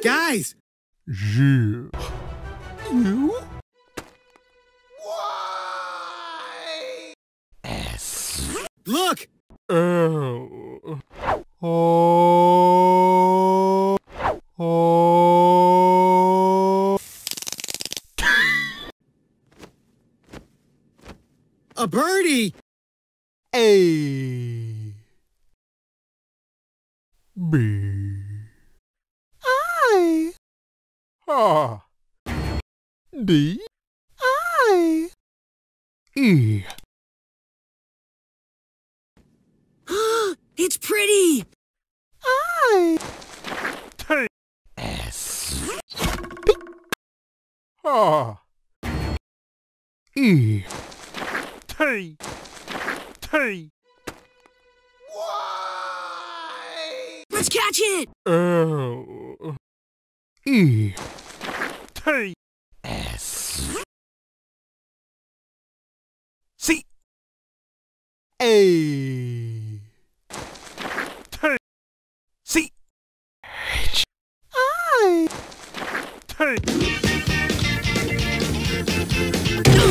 Guys! You? Why? S. Look! L. O. O. A birdie! A. B. I. Ah. D. I. E. It's pretty! I. T. S. P. Ah. E. T. T. Why? Let's catch it! L. E. T. S. C. A. T. C. H. I. T.